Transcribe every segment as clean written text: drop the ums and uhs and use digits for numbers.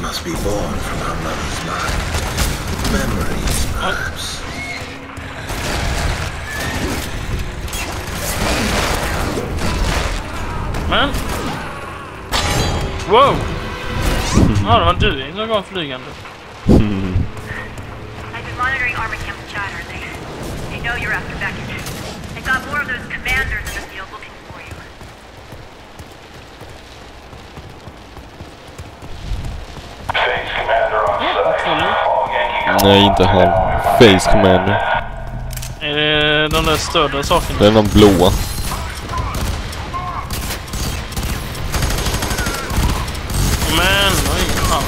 must be born from our mother's mind. Memories, perhaps. Men... Wow! Ja, det var du som gav flygande. I've been monitoring Armor Camp chatter. They know you're after Beckett. They've got more of those commanders in the field looking for you. Face commander on site. All Yankee. Nej, inte han. Face commander. Är det de där större sakerna? Det är de blåa. Men, oj, fan.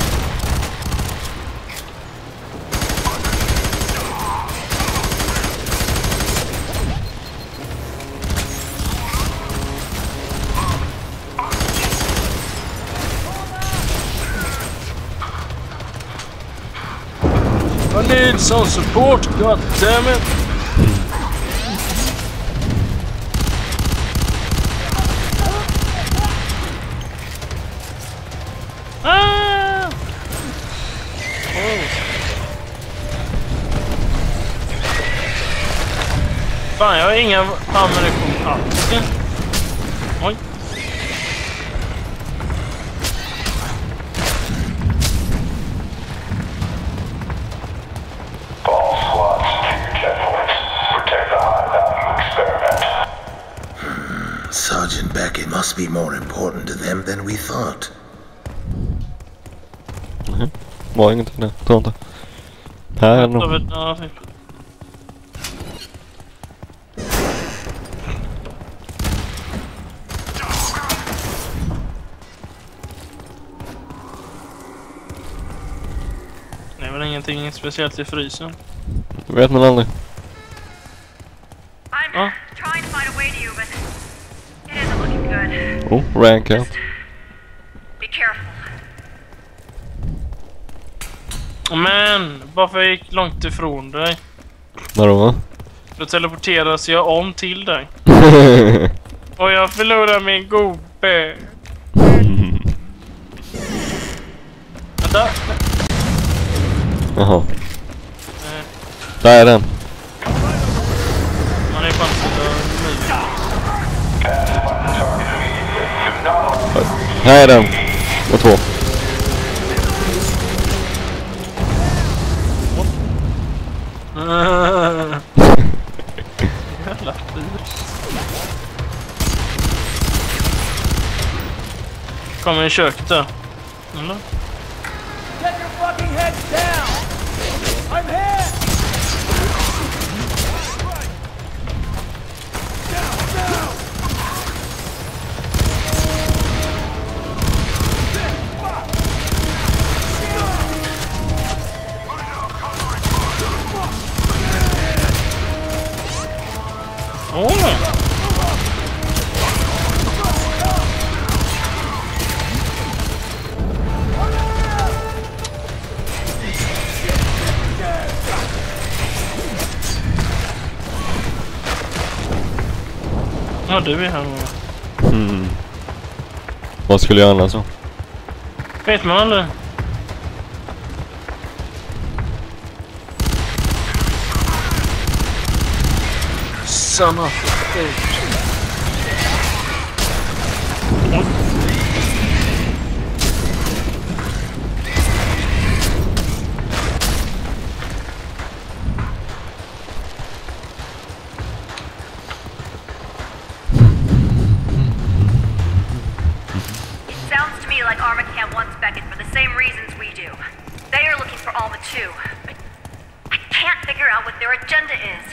I need some support, god damn it. Ah! Oh. Fan, jag har inga ammunition alls. Oj. All slots to your checkpoints. Protect the high value experiment. Sergeant Beckett must be more important to them than we thought. Var ingenting där. Ta inte. Här är nog. Ja, fint. Det är väl ingenting speciellt i frysen. Det vet man aldrig. I'm trying to find a way to you, but it isn't looking good. Oh, rank out. Be careful. Men, varför jag gick långt ifrån dig? Vadå? Då teleporteras jag om till dig. Och jag förlorar min gubbe. Vänta. Jaha. Där är den. Man är fan så ny. Här är den. Och två. Jävla fyr. Kommer i köket där. Eller? Get your fucking heads down! I'm hit! Åh! Ja, du är här nu. Vad skulle jag annars så? Vet man aldrig. Son of a bitch. Sounds to me like Armor Camp wants Beckett for the same reasons we do. They are looking for Alma too. But I can't figure out what their agenda is.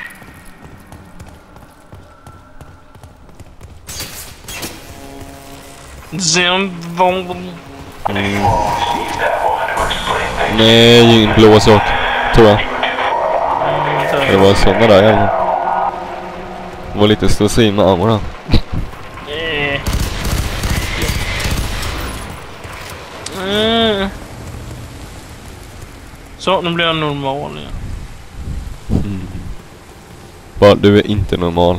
Nej, ingen blå sak. Tror jag. Det var sådana där jävlar. Det var lite slöseri med armor där. Så, nu blir jag normal igen. Bara, du är inte normal.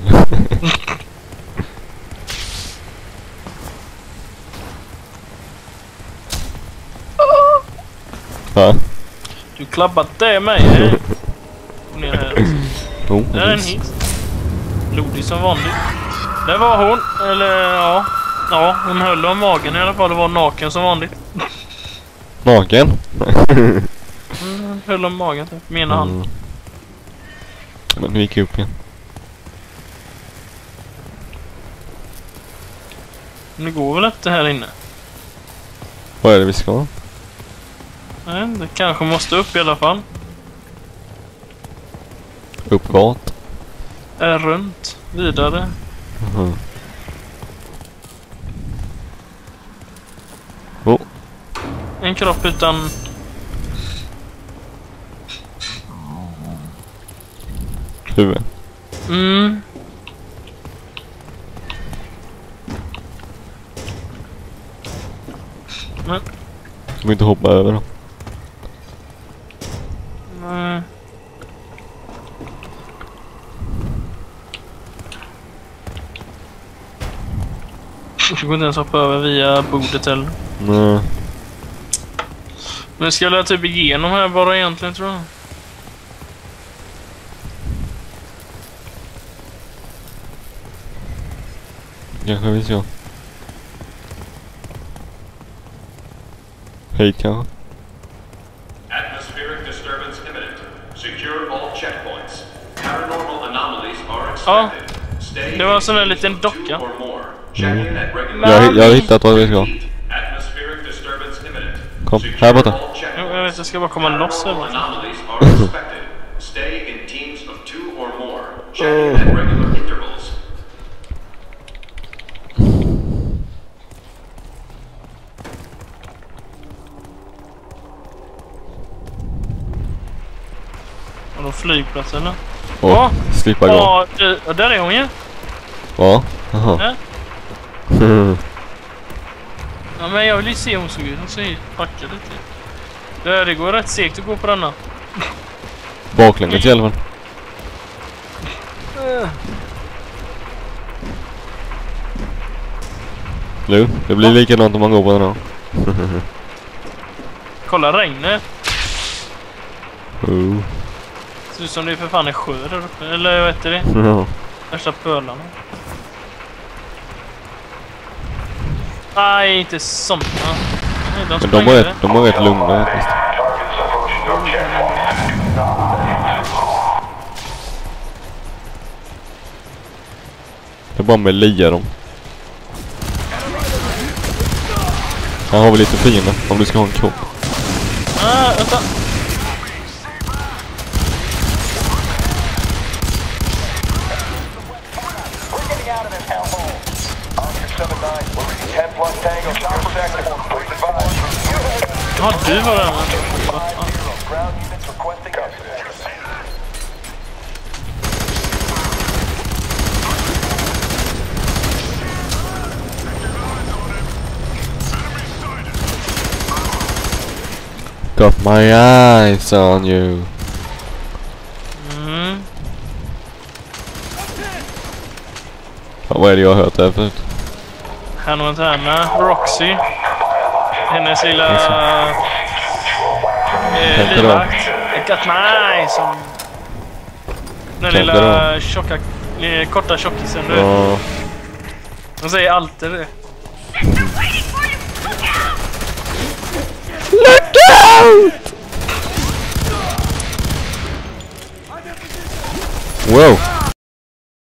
Va? Du klabbat det med mig. Ner här. Oh, Där är en hit. Blodig som vanligt. Där var hon. Eller ja. Ja, hon höll om magen i alla fall. Det var naken som vanligt. Naken? Höll om magen typ. Med ena hand. Men nu gick jag upp igen. Nu går väl inte här inne. Vad är det vi ska? Nej, det kanske måste upp i alla fall. Upp vart? Runt. Vidare. Oh. En kropp utan... Huvud. Nej. Du vill inte hoppa över då? Nej. Det går inte ens hoppa över via bordet eller. Nej. Men ska jag typ igenom här bara egentligen tror jag. Kanske vi ska. Hej kanske. Atmospheric disturbance imminent. Secure all checkpoints. Paranormal anomalies are Ja, expected. Stay det var en sån där in liten teams of docka. 2 or more. Check in at regular Jag har hittat vad vi ska. Atmospheric disturbance imminent. Kom, Secure här borta. all Jo, checkpoints. jag vet, jag ska bara komma loss här. Paranormal anomalies are expected. Stay in teams of 2 or more. Check in at regular intervals. Har de flygplats eller? Åh, slippa gå. Ja, där är hon ju. Ja, jaha. Ja. Ja, men jag vill ju se hur hon såg ut. Hon ser ju packad lite. Det går rätt segt att gå på denna. Baklänges i alla fall. Nu, det blir likadant om man går på den här. Kolla regnet. Oh. Ser ut som det är för fan en sjö där uppe. Eller vad heter det? Ja. Värsta pölarna. Nej, inte sådana. Nej, Men de var rätt lugna faktiskt. Det är bara med lia dem. Här har vi lite fiender om du ska ha en kropp. Vänta. Ja, du var där. Got my eyes on you. Ja, vad är det jag har hört där förut? Hannah Montana, Roxy. Hennes lilla livvakt. I got my eyes on. Den lilla tjocka, korta tjockisen du. Ja. De säger alltid det. Look out! Wow.